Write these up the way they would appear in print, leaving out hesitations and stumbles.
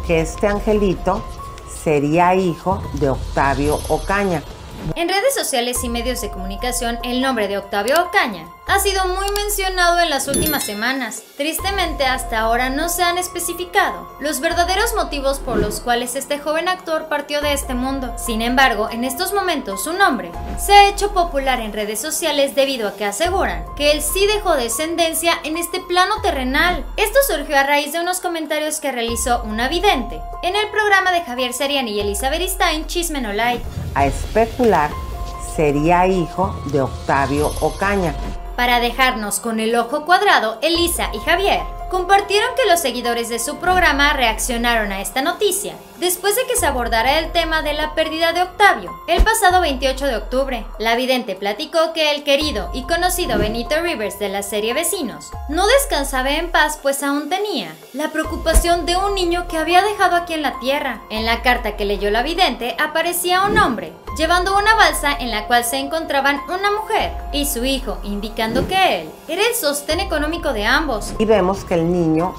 que este angelito sería hijo de Octavio Ocaña. En redes sociales y medios de comunicación, el nombre de Octavio Ocaña ha sido muy mencionado en las últimas semanas. Tristemente, hasta ahora no se han especificado los verdaderos motivos por los cuales este joven actor partió de este mundo. Sin embargo, en estos momentos su nombre se ha hecho popular en redes sociales debido a que aseguran que él sí dejó descendencia en este plano terrenal. Esto surgió a raíz de unos comentarios que realizó una vidente en el programa de Javier Seriani y Elisa Beristain, Chisme No Like. A especular, sería hijo de Octavio Ocaña. Para dejarnos con el ojo cuadrado, Elisa y Javier compartieron que los seguidores de su programa reaccionaron a esta noticia después de que se abordara el tema de la pérdida de Octavio el pasado 28 de octubre. La vidente platicó que el querido y conocido Benito Rivers de la serie Vecinos no descansaba en paz, pues aún tenía la preocupación de un niño que había dejado aquí en la tierra. En la carta que leyó la vidente aparecía un hombre llevando una balsa en la cual se encontraban una mujer y su hijo, indicando que él era el sostén económico de ambos. Y vemos que el niño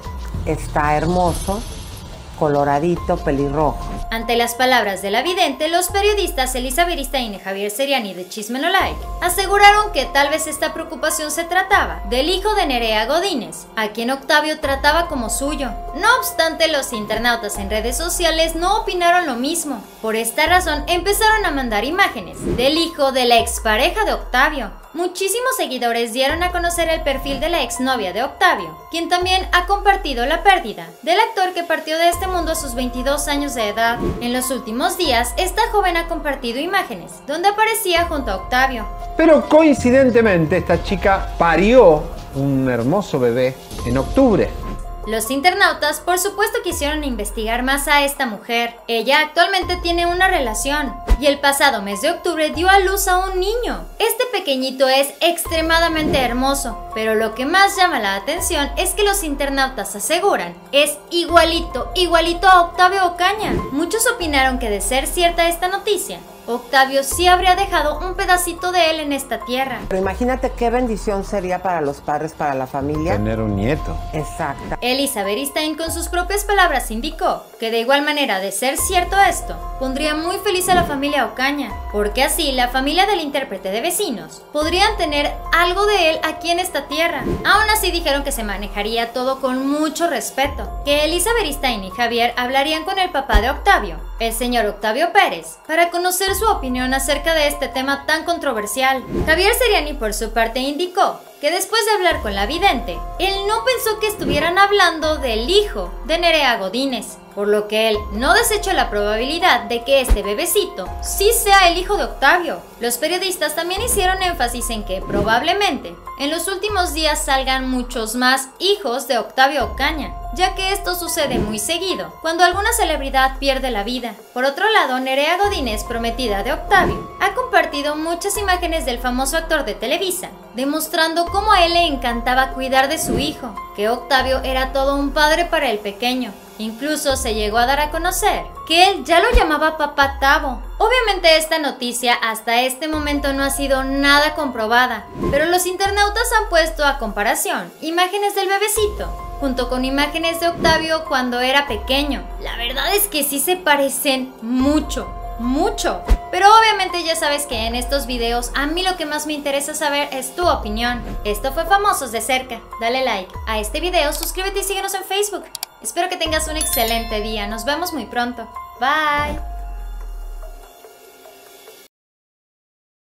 está hermoso, coloradito, pelirrojo. Ante las palabras de la vidente, los periodistas Elisa Beristain y Javier Seriani de Chisme No Like aseguraron que tal vez esta preocupación se trataba del hijo de Nerea Godínez, a quien Octavio trataba como suyo. No obstante, los internautas en redes sociales no opinaron lo mismo. Por esta razón, empezaron a mandar imágenes del hijo de la expareja de Octavio. Muchísimos seguidores dieron a conocer el perfil de la exnovia de Octavio, quien también ha compartido la pérdida del actor que partió de este mundo a sus 22 años de edad. En los últimos días, esta joven ha compartido imágenes donde aparecía junto a Octavio. Pero coincidentemente, esta chica parió un hermoso bebé en octubre. Los internautas, por supuesto, quisieron investigar más a esta mujer. Ella actualmente tiene una relación y el pasado mes de octubre dio a luz a un niño. Este pequeñito es extremadamente hermoso, pero lo que más llama la atención es que los internautas aseguran es igualito a Octavio Ocaña. Muchos opinaron que, de ser cierta esta noticia, Octavio sí habría dejado un pedacito de él en esta tierra. Pero imagínate qué bendición sería para los padres, para la familia, tener un nieto. Exacto. Elisa Beristain, con sus propias palabras, indicó que de igual manera, de ser cierto esto, pondría muy feliz a la familia Ocaña, porque así la familia del intérprete de Vecinos podrían tener algo de él aquí en esta tierra. Aún así, dijeron que se manejaría todo con mucho respeto, que Elisa Beristain y Javier hablarían con el papá de Octavio, el señor Octavio Pérez, para conocer su opinión acerca de este tema tan controversial. Javier Seriani, por su parte, indicó que después de hablar con la vidente, él no pensó que estuvieran hablando del hijo de Nerea Godínez, por lo que él no desechó la probabilidad de que este bebecito sí sea el hijo de Octavio. Los periodistas también hicieron énfasis en que probablemente en los últimos días salgan muchos más hijos de Octavio Ocaña, ya que esto sucede muy seguido cuando alguna celebridad pierde la vida. Por otro lado, Nerea Godínez, prometida de Octavio, ha compartido muchas imágenes del famoso actor de Televisa, demostrando cómo a él le encantaba cuidar de su hijo, que Octavio era todo un padre para el pequeño. Incluso se llegó a dar a conocer que él ya lo llamaba Papá Tavo. Obviamente esta noticia hasta este momento no ha sido nada comprobada, pero los internautas han puesto a comparación imágenes del bebecito junto con imágenes de Octavio cuando era pequeño. La verdad es que sí se parecen mucho. Pero obviamente ya sabes que en estos videos a mí lo que más me interesa saber es tu opinión. Esto fue Famosos de Cerca. Dale like a este video, suscríbete y síguenos en Facebook. Espero que tengas un excelente día. Nos vemos muy pronto. Bye.